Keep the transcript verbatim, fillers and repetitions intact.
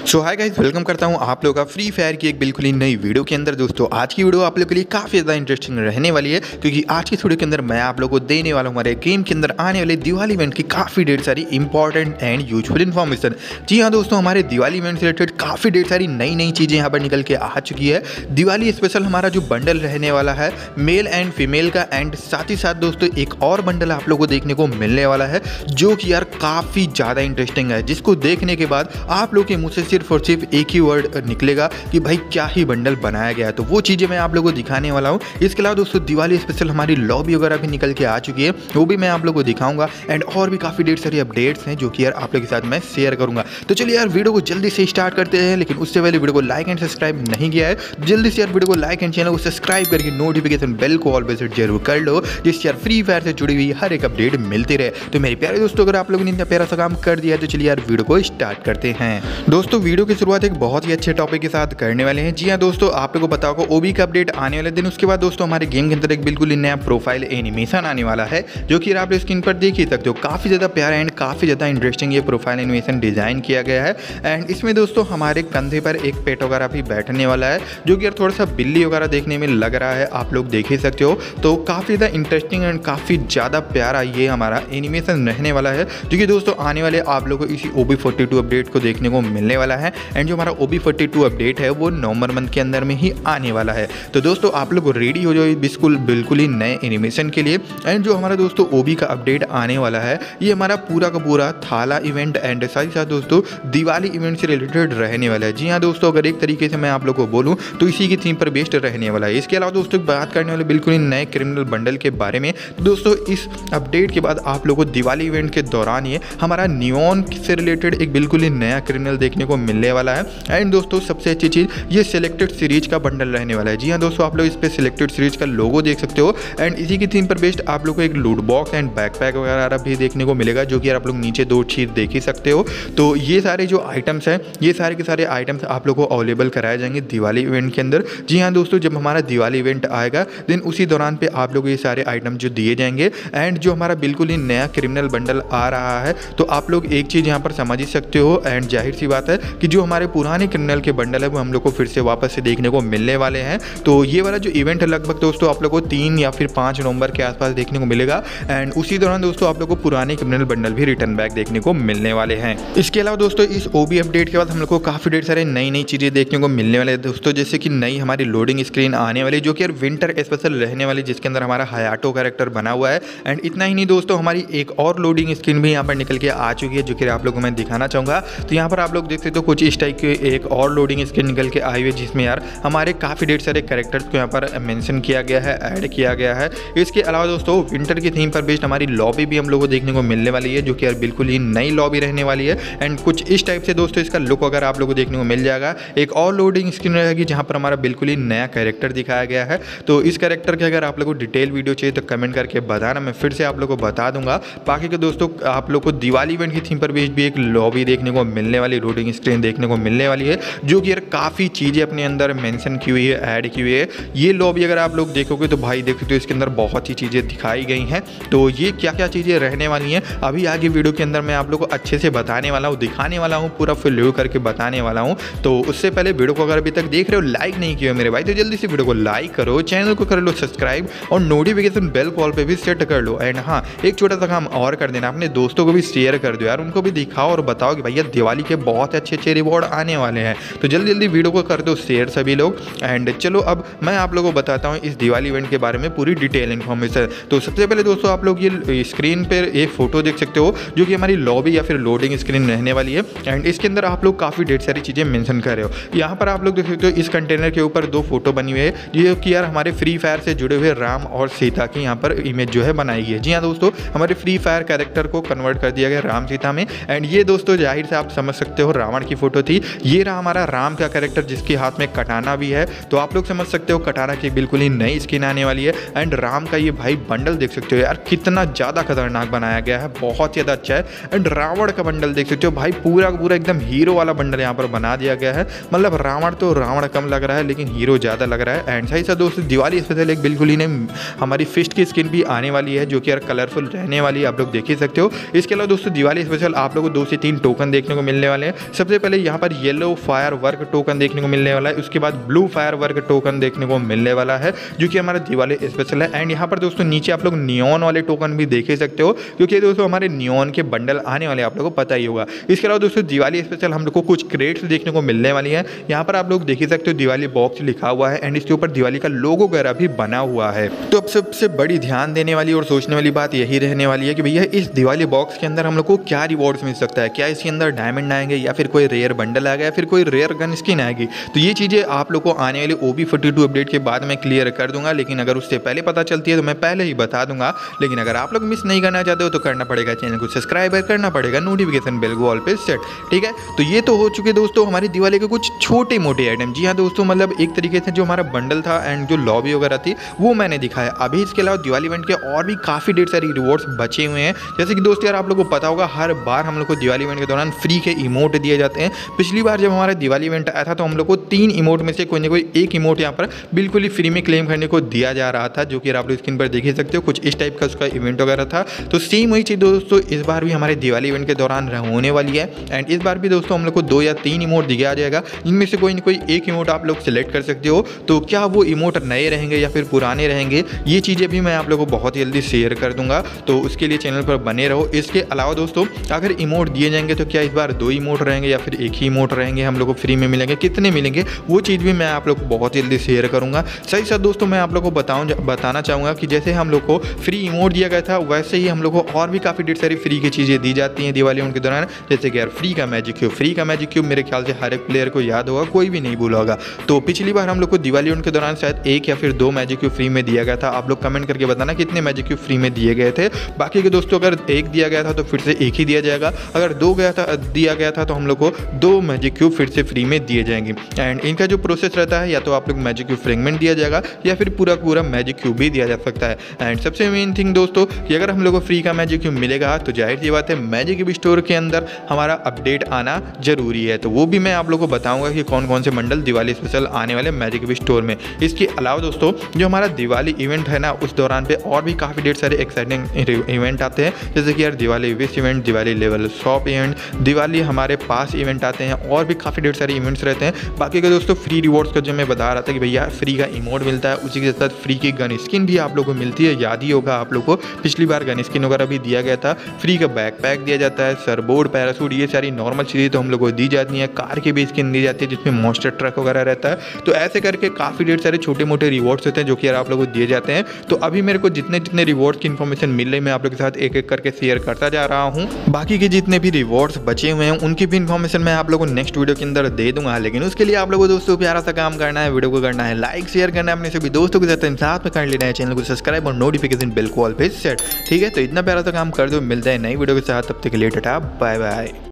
सो hi guys, welcome करता हूं आप लोगों का फ्री फायर की एक बिल्कुल ही नई वीडियो के अंदर। दोस्तों आज की वीडियो आप लोगों के लिए काफ़ी ज़्यादा इंटरेस्टिंग रहने वाली है, क्योंकि आज की वीडियो के अंदर मैं आप लोगों को देने वाला हूं हमारे गेम के अंदर आने वाले दिवाली इवेंट की काफ़ी ढेर सारी इंपॉर्टेंट एंड यूजफुल इन्फॉर्मेशन। जी हाँ दोस्तों, हमारे दिवाली इवेंट से रिलेटेड काफ़ी ढेर सारी नई नई चीज़ें यहाँ पर निकल के आ चुकी है। दिवाली स्पेशल हमारा जो बंडल रहने वाला है मेल एंड फीमेल का, एंड साथ ही साथ दोस्तों एक और बंडल आप लोगों को देखने को मिलने वाला है जो कि यार काफ़ी ज़्यादा इंटरेस्टिंग है, जिसको देखने के बाद आप लोग के मुँह से सिर्फ और सिर्फ एक ही वर्ड निकलेगा कि भाई क्या ही बंडल बनाया गया है। तो वो चीज़ें मैं आप लोगों को दिखाने वाला हूँ। इसके अलावा दोस्तों दिवाली स्पेशल हमारी लॉबी वगैरह भी निकल के आ चुकी है, वो भी मैं आप लोगों को दिखाऊंगा। एंड और भी काफ़ी ढेर सारी अपडेट्स हैं जो कि यार आप लोगों के साथ मैं शेयर करूंगा। तो चलिए यार वीडियो को जल्दी से स्टार्ट करते हैं, लेकिन उससे पहले वीडियो को लाइक एंड सब्सक्राइब नहीं किया है, जल्दी से यार वीडियो को लाइक एंड चैनल को सब्सक्राइब करके नोटिफिकेशन बेल को ऑल पे सेट जरूर कर लो, जिससे यार फ्री फायर से जुड़ी हुई हर एक अपडेट मिलती रहे। तो मेरे प्यारे दोस्तों, अगर आप लोगों ने इतना प्यारा सा काम कर दिया तो चलिए यार वीडियो को स्टार्ट करते हैं। दोस्तों वीडियो की शुरुआत एक बहुत ही अच्छे टॉपिक के साथ करने वाले हैं। जी हाँ दोस्तों, आप लोगों को पता होगा ओबी का अपडेट आने वाले दिन, उसके बाद दोस्तों हमारे गेम के अंदर एक बिल्कुल ही नया प्रोफाइल एनिमेशन आने वाला है, जो कि आप स्क्रीन पर देख ही सकते हो। काफ़ी ज़्यादा प्यारा एंड काफ़ी ज़्यादा इंटरेस्टिंग ये प्रोफाइल एनिमेशन डिज़ाइन किया गया है। एंड इसमें दोस्तों हमारे कंधे पर एक पेट वगैरह भी बैठने वाला है, जो कि यार थोड़ा सा बिल्ली वगैरह देखने में लग रहा है, आप लोग देख ही सकते हो। तो काफ़ी ज़्यादा इंटरेस्टिंग एंड काफ़ी ज़्यादा प्यारा ये हमारा एनिमेशन रहने वाला है, जो कि दोस्तों आने वाले आप लोगों को इसी O B forty two update को देखने को मिलने वाला है। एंड जो हमारा O B forty two update है वो नवंबर मंथ के अंदर में ही आने वाला है। तो दोस्तों आप लोग रेडी हो जाओ बिल्कुल बिल्कुल ही नए एनिमेशन के लिए। एंड जो हमारा दोस्तों ओबी का अपडेट आने वाला है ये हमारा पूरा का पूरा थाला इवेंट एंड साथ ही साथ दोस्तों दिवाली इवेंट से रिलेटेड रहने वाला है। जी हाँ दोस्तों, अगर एक तरीके से मैं आप लोग को बोलूँ तो इसी की थीम पर बेस्ड रहने वाला है। इसके अलावा दोस्तों बात करने वाले बिल्कुल ही नए क्रिमिनल बंडल के बारे में। दोस्तों इस अपडेट के बाद आप लोगों को दिवाली इवेंट के दौरान ये हमारा नियॉन से रिलेटेड एक बिल्कुल ही नया क्रिमिनल देखने को मिलने वाला है। एंड दोस्तों सबसे अच्छी चीज़ ये सिलेक्टेड सीरीज का बंडल रहने वाला है। जी हाँ दोस्तों, आप लोग इस पे सिलेक्टेड सीरीज का लोगो देख सकते हो। एंड इसी की थीम पर बेस्ड आप लोग को एक लूट बॉक्स एंड बैकपैक वगैरह भी देखने को मिलेगा, जो कि आप लोग नीचे दो चीज़ देख ही सकते हो। तो ये सारे जो आइटम्स हैं ये सारे के सारे आइटम्स आप लोग को अवेलेबल कराए जाएंगे दिवाली इवेंट के अंदर। जी हाँ दोस्तों, जब हमारा दिवाली इवेंट आएगा दिन उसी दौरान पे आप लोग को ये सारे आइटम जो दिए जाएंगे। एंड जो हमारा बिल्कुल ही नया क्रिमिनल बंडल आ रहा है, तो आप लोग एक चीज़ यहाँ पर समझ ही सकते हो। एंड जाहिर सी बात है कि जो हमारे पुराने क्रिमिनल के बंडल है वो हम लोग को फिर से वापस से देखने को मिलने वाले हैं। तो ये वाला जो इवेंट है लगभग दोस्तों आप लोग को तीन या फिर पाँच नवंबर के आसपास देखने को मिलेगा। एंड उसी दौरान दोस्तों आप लोग को पुराने क्रिमिनल बंडल भी रिटर्न बैक देखने को मिलने वाले हैं। इसके अलावा दोस्तों इस ओबी अपडेट के बाद हम लोग को काफ़ी ढेर सारे नई नई चीज़ें देखने को मिलने वाले हैं दोस्तों, जैसे कि नई हमारी लोडिंग स्क्रीन आने वाली, जो कि यार विंटर स्पेशल रहने वाली, जिसके अंदर हमारा हयाटो कैरेक्टर बना हुआ है। एंड इतना ही नहीं दोस्तों, हमारी एक और लोडिंग स्क्रीन भी यहाँ पर निकल के आ चुकी है, जो कि आप लोगों को मैं दिखाना चाहूँगा। तो यहाँ पर आप लोग देख सकते हो कुछ इस टाइप की एक और लोडिंग स्क्रीन निकल के आई हुई है, जिसमें यार हमारे काफ़ी ढेर सारे कैरेक्टर्स को यहाँ पर मेंशन किया गया है, ऐड किया गया है। इसके अलावा दोस्तों विंटर की थीम पर बेस्ड हमारी लॉबी भी हम लोगों को देखने को मिलने वाली है, जो कि यार बिल्कुल ही नई लॉबी रहने वाली है। एंड कुछ इस टाइप से दोस्तों इसका लुक अगर आप लोगों को देखने को मिल जाएगा। एक और लोडिंग स्क्रीन रहेगी जहाँ पर हमारा बिल्कुल ही नया कैरेक्टर दिखाया गया है। तो इस कैरेक्टर के अगर आप लोगों को डिटेल वीडियो चाहिए तो कमेंट करके बताना, मैं फिर से आप लोगों को बता दूंगा। बाकी के दोस्तों आप लोग को दिवाली इवेंट की थीम पर बेस्ड भी एक लॉबी देखने को मिलने वाली, लोडिंग स्क्रीन देखने को मिलने वाली है, जो कि यार काफ़ी चीज़ें अपने अंदर मेंशन की हुई है, ऐड की हुई है। ये लॉबी अगर आप लोग देखोगे तो भाई देख सकते हो इसके अंदर बहुत सी चीज़ें दिखाई गई हैं। तो ये क्या क्या चीज़ें रहने वाली हैं अभी आगे वीडियो के अंदर मैं आप लोग को अच्छे से बताने वाला हूँ, दिखाने वाला हूँ, पूरा फुल करके बताने वाला हूँ। तो उससे पहले वीडियो को अगर अभी तक देख रहे हो लाइक नहीं किया मेरे भाई, तो जल्दी से वीडियो को लाइक करो, चैनल को कर लो सब्सक्राइब और नोटिफिकेशन बेल कॉल पे भी सेट कर लो। एंड हाँ, एक छोटा सा काम और कर देना, अपने दोस्तों को भी शेयर कर दो यार, उनको भी दिखाओ और बताओ कि भैया दिवाली के बहुत अच्छे अच्छे रिवॉर्ड आने वाले हैं। तो जल्दी जल्दी वीडियो को कर दो शेयर सभी लोग। एंड चलो अब मैं आप लोगों को बताता हूँ इस दिवाली इवेंट के बारे में पूरी डिटेल इन्फॉर्मेशन। तो सबसे पहले दोस्तों आप लोग ये स्क्रीन पर एक फोटो देख सकते हो, जो कि हमारी लॉबी या फिर लोडिंग स्क्रीन रहने वाली है। एंड इसके अंदर आप लोग काफ़ी ढेर सारी चीज़ें मेंशन कर रहे हो। यहाँ पर आप लोग देख सकते हो इस कंटेनर के ऊपर दो फोटो बनी हुई है, ये कि यार हमारे फ्री फायर से जुड़े हुए राम और सीता की यहाँ पर इमेज जो है बनाई गई है। जी हाँ दोस्तों, हमारे फ्री फायर कैरेक्टर को कन्वर्ट कर दिया गया राम सीता में। एंड ये दोस्तों जाहिर से आप समझ सकते हो रावण की फोटो थी। ये रहा हमारा राम का कैरेक्टर, जिसके हाथ में कटाना भी है। तो आप लोग समझ सकते हो कटाना की बिल्कुल ही नई स्किन आने वाली है। एंड राम का ये भाई बंडल देख सकते हो यार, कितना ज़्यादा खतरनाक बनाया गया है, बहुत ही ज़्यादा अच्छा है। एंड रावण का बंडल देख सकते हो भाई, पूरा पूरा एकदम हीरो वाला बंडल यहाँ पर बना दिया गया है। मतलब रावण तो रावण कम लग रहा है, लेकिन हीरो ज़्यादा लग रहा है। एंड सही सा दोस्तों दिवाली स्पेशल एक बिल्कुल ही नई हमारी फिस्ट की स्किन भी आने वाली है, जो कि यार कलरफुल रहने वाली है, आप लोग देख ही सकते हो। इसके अलावा दोस्तों दिवाली स्पेशल आप लोगों को दो से तीन टोकन देखने को मिलने वाले हैं। सबसे सबसे पहले यहाँ पर येलो फायर वर्क टोकन देखने को मिलने वाला है, उसके बाद ब्लू फायर वर्क टोकन देखने को मिलने वाला है जो कि हमारा दिवाली स्पेशल है। एंड यहाँ पर दोस्तों नीचे आप लोग नियॉन वाले टोकन भी देख ही सकते हो, क्योंकि दोस्तों हमारे नियॉन के बंडल आने वाले आप लोगों को पता ही होगा। इसके अलावा दोस्तों दिवाली स्पेशल हम लोग को कुछ क्रेट्स देखने को मिलने वाली है। यहाँ पर आप लोग देख ही सकते हो दिवाली बॉक्स लिखा हुआ है एंड इसके ऊपर दिवाली का लोगो वगैरह भी बना हुआ है। तो अब सबसे बड़ी ध्यान देने वाली और सोचने वाली बात यही रहने वाली है कि भैया इस दिवाली बॉक्स के अंदर हम लोग को क्या रिवॉर्ड्स मिल सकता है, क्या इसके अंदर डायमंड आएंगे या फिर कोई रेयर बंडल आएगा या फिर कोई रेयर गन स्किन आएगी। तो ये चीज़ें आप लोग को आने वाले O B forty two update के बाद मैं क्लियर कर दूंगा, लेकिन अगर उससे पहले पता चलती है तो मैं पहले ही बता दूंगा। लेकिन अगर आप लोग मिस नहीं करना चाहते हो तो करना पड़ेगा चैनल को सब्सक्राइब करना पड़ेगा, नोटिफिकेशन बेल को ऑल पे सेट। ठीक है, तो ये तो हो चुके दोस्तों हमारी दिवाली के कुछ छोटे मोटे आइटम। जी हाँ दोस्तों, मतलब एक तरीके से जो हमारा बंडल था एंड जो लॉबी वगैरह थी वो मैंने दिखाया। अभी इसके अलावा दिवाली इवेंट के और भी काफ़ी ढेर सारी रिवॉर्ड्स बचे हुए हैं। जैसे कि दोस्तों यार आप लोगों को पता होगा हर बार हम लोग को दिवाली इवेंट के दौरान फ्री के इमोट दिए जाते हैं। पिछली बार जब हमारा दिवाली इवेंट आया था तो हम लोग को तीन इमोट में से कोई ना कोई एक इमोट यहाँ पर बिल्कुल ही फ्री में क्लेम करने को दिया जा रहा था, जो कि आप लोग स्क्रीन पर देख ही सकते हो। कुछ इस टाइप का उसका इवेंट वगैरह था। तो सेम वही चीज़ दोस्तों इस बार भी हमारे दिवाली इवेंट के दौरान होने वाली है। एंड इस बार भी दोस्तों हम लोग को दो या तीन इमोट दिया जाएगा, इनमें से कोई ना कोई एक इमोट आप लोग सिलेक्ट कर सकते हो। तो क्या वो इमोट नए रहेंगे या फिर पुराने रहेंगे, ये चीज़ें भी मैं आप लोगों को बहुत जल्दी शेयर कर दूंगा। तो उसके लिए चैनल पर बने रहो। इसके अलावा दोस्तों अगर इमोट दिए जाएंगे तो क्या इस बार दो इमोट रहेंगे या फिर एक ही इमोट रहेंगे, हम लोग को फ्री में मिलेंगे, कितने मिलेंगे, वो चीज़ भी मैं आप लोग को बहुत जल्दी शेयर करूंगा। सही साथ दोस्तों मैं आप लोग को बताऊं बताना चाहूँगा कि जैसे हम लोग को फ्री इमोट दिया गया था वैसे ही हम लोग को और भी काफ़ी ढेर सारी फ्री की चीज़ें दी जाती हैं दिवाली उनके दौरान। जैसे कि यार फ्री का मैजिक क्यूब, फ्री का मैजिक क्यूब मेरे ख्याल से हर एक प्लेयर को याद होगा, कोई भी नहीं भूला होगा। तो पिछली बार हम लोग को दिवाली उनके दौरान शायद एक या फिर दो मैजिक क्यूब फ्री में दिया गया था। आप लोग कमेंट करके बताना कितने मैजिक क्यूब फ्री में दिए गए थे। बाकी के दोस्तों अगर एक दिया गया था तो फिर से एक ही दिया जाएगा, अगर दो गया था दिया गया था तो हम लोग को दो मैजिक क्यूब फिर से फ्री में दिए जाएंगे। एंड इनका जो प्रोसेस रहता है या तो आप लोग मैजिक क्यूब फ्रेगमेंट दिया जाएगा या फिर पूरा पूरा मैजिक क्यूब भी दिया जा सकता है। एंड सबसे मेन थिंग दोस्तों कि अगर हम लोग को फ्री का मैजिक क्यूब मिलेगा तो जाहिर सी बात है मैजिक क्यूब स्टोर के अंदर हमारा अपडेट आना जरूरी है। तो वो भी मैं आप लोग को बताऊंगा कि कौन कौन से बंडल दिवाली स्पेशल आने वाले मैजिक क्यूब स्टोर में। इसके अलावा दोस्तों जो हमारा दिवाली इवेंट है ना उस दौरान पे और भी काफ़ी ढेर सारे एक्साइटिंग इवेंट आते हैं, जैसे कि यार Diwali wish event, Diwali level shop event, Diwali हमारे पास इवेंट आते हैं और भी काफ़ी ढेर सारे इवेंट्स रहते हैं। बाकी के दोस्तों फ्री रिवॉर्ड्स का जो मैं बता रहा था कि भैया फ्री का इमोट मिलता है, उसी के साथ फ्री की गन स्किन भी आप लोगों को मिलती है। याद ही होगा आप लोग को पिछली बार गन स्किन वगैरह भी दिया गया था। फ्री का बैक पैक दिया जाता है, सरबोर्ड, पैरासूट, ये सारी नॉर्मल चीज़ें तो हम लोग को दी जाती हैं। कार की भी स्किन दी जाती है जिसमें मॉन्स्टर ट्रक वगैरह रहता है। तो ऐसे करके काफ़ी ढेर सारे छोटे मोटे रिवॉर्ड्स होते हैं जो कि यार आप लोगों को दिए जाते हैं। तो अभी मेरे को जितने जितने रिवॉर्ड्स की इन्फॉर्मेशन मिल रही है मैं आप लोग के साथ एक एक करके शेयर करता जा रहा हूँ। बाकी के जितने भी रिवॉर्ड्स बचे हुए हैं उनकी भी इन्फॉर्मेशन मैं आप लोगों को नेक्स्ट वीडियो के अंदर दे दूंगा। लेकिन उसके लिए आप लोगों को दोस्तों प्यारा सा काम करना है, वीडियो को करना है लाइक, शेयर करना है, अपने सभी दोस्तों के साथ साथ में कर लेना है, चैनल को सब्सक्राइब और नोटिफिकेशन बेल को ऑल पे सेट। ठीक है, तो इतना प्यारा सा काम कर दो। मिलता है नई वीडियो के साथ, तब तक के लिए टाटा बाय बाय।